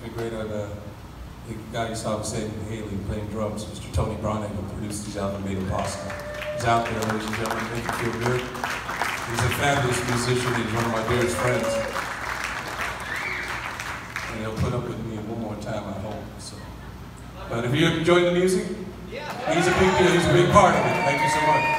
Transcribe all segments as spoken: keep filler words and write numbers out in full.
been great. On, uh, the guy you saw was Sam Haley playing drums, Mister Tony Bronick, who produced his album, made it possible. He's out there, ladies and gentlemen, make you feel good. He's a fabulous musician. He's one of my dearest friends. And he'll put up with me one more time, I hope. So. But if you enjoying the music, he's a big deal. He's a big part of it. Thank you so much.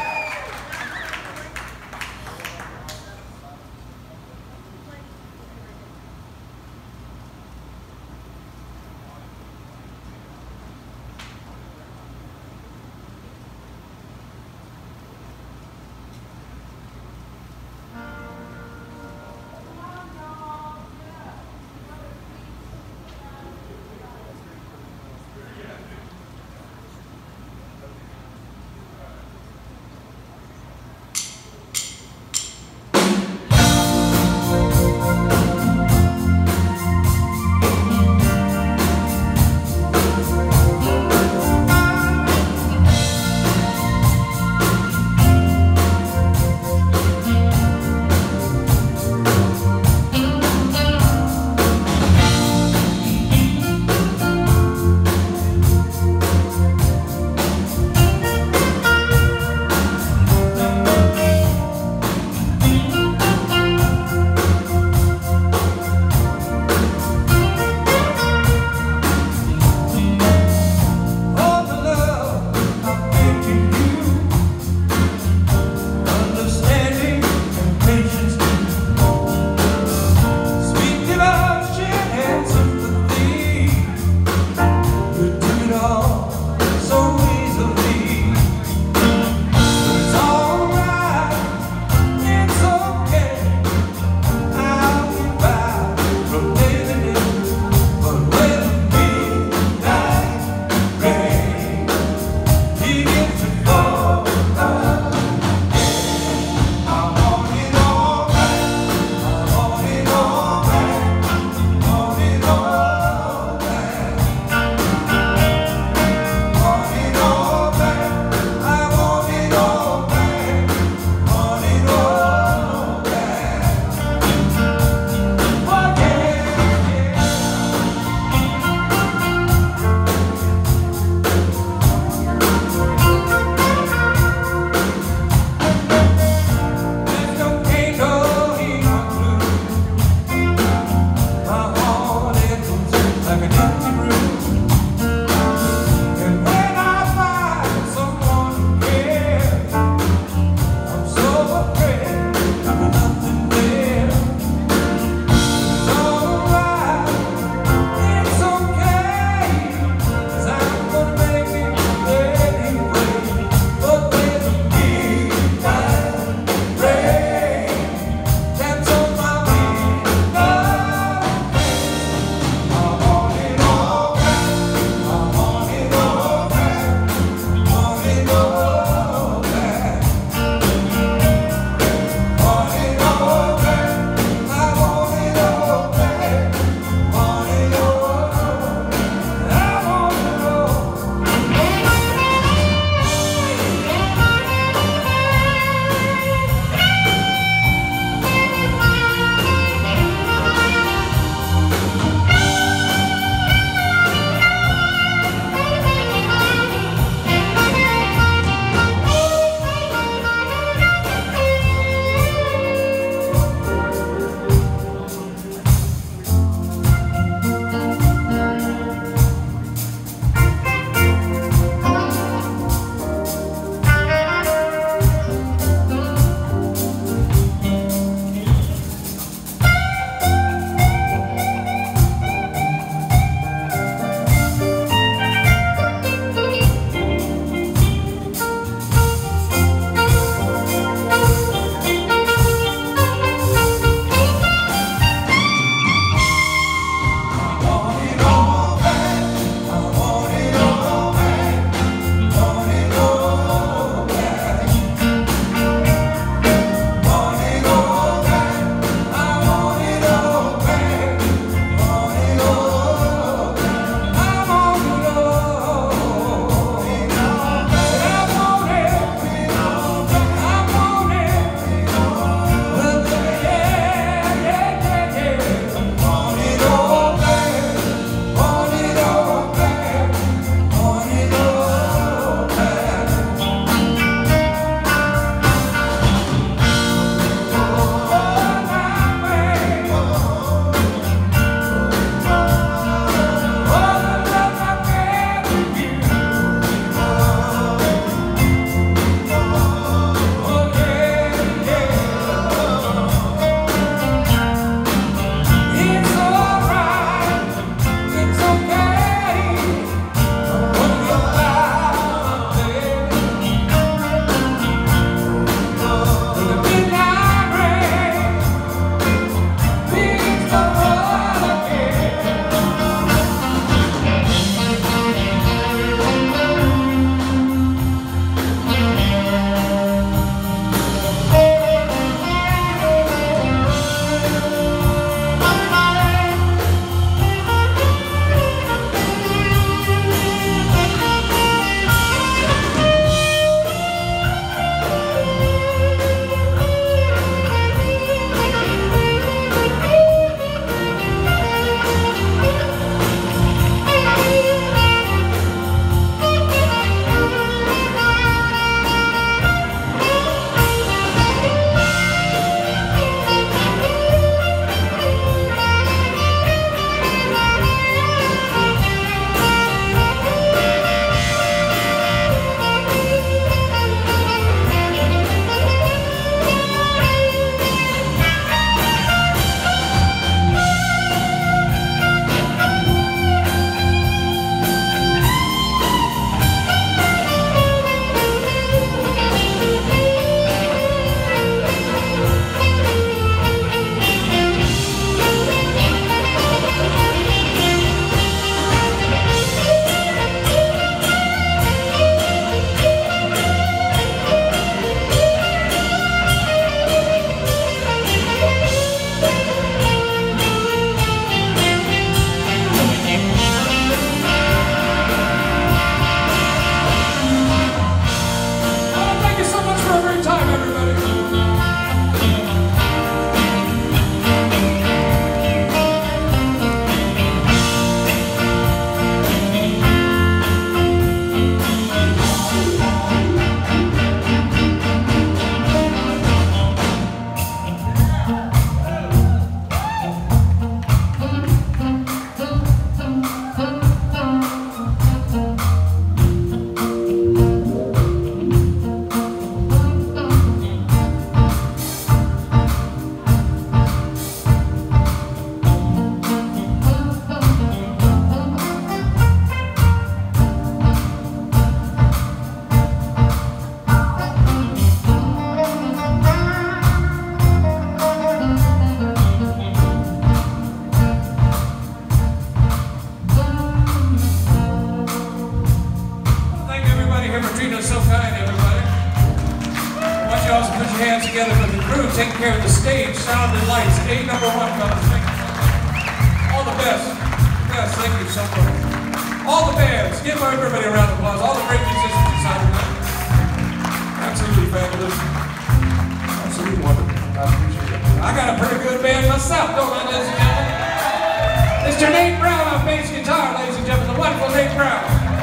together for the crew, taking care of the stage, sound and lights. A number one, fellas. Thank you. All the best. Yes, thank you so much. All the bands. Give everybody a round of applause. All the great musicians inside tonight. Absolutely fabulous. Absolutely wonderful. I appreciate it. I got a pretty good band myself, don't I, ladies and gentlemen? Mister Nate Brown on bass guitar, ladies and gentlemen. The wonderful Nate Brown.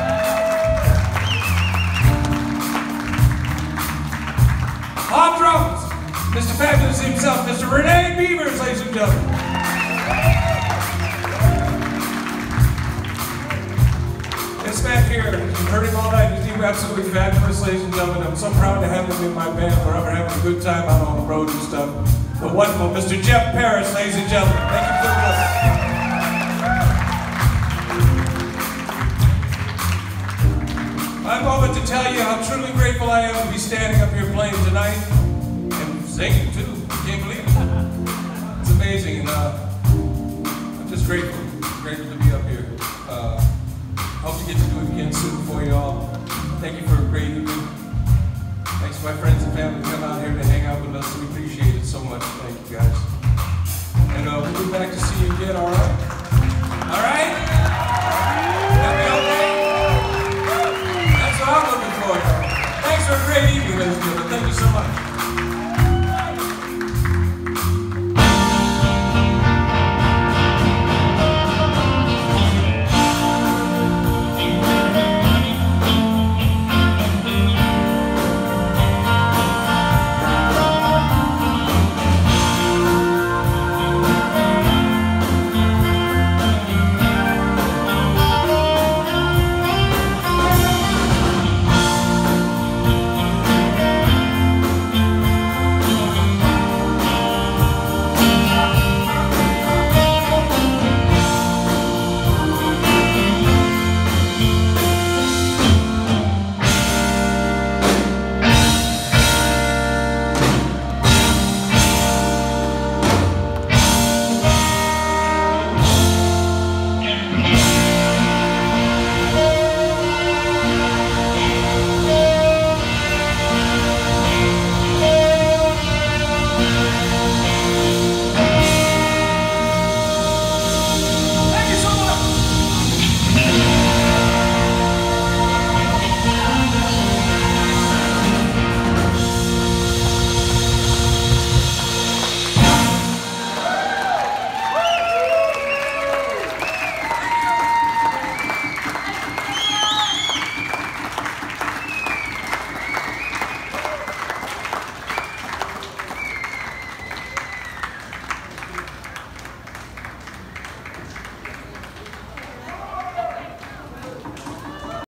On drums, Mister Fabulous himself, Mister Renee Beavers, ladies and gentlemen. This man here, you've heard him all night, he's absolutely fabulous, ladies and gentlemen. I'm so proud to have him in my band wherever we're having a good time out on the road and stuff. The wonderful Mister Jeff Paris, ladies and gentlemen. Thank you for the love. My moment to tell you how truly grateful I am to be standing up here playing tonight and singing too. I can't believe it. It's amazing, and uh, I'm just grateful, grateful to be up here. Uh, hope to get to do it again soon for you all. Thank you for a great evening. Thanks to my friends and family to come out here to hang out with us. We appreciate it so much. Thank you guys. And uh, we'll be back to see you again, all right?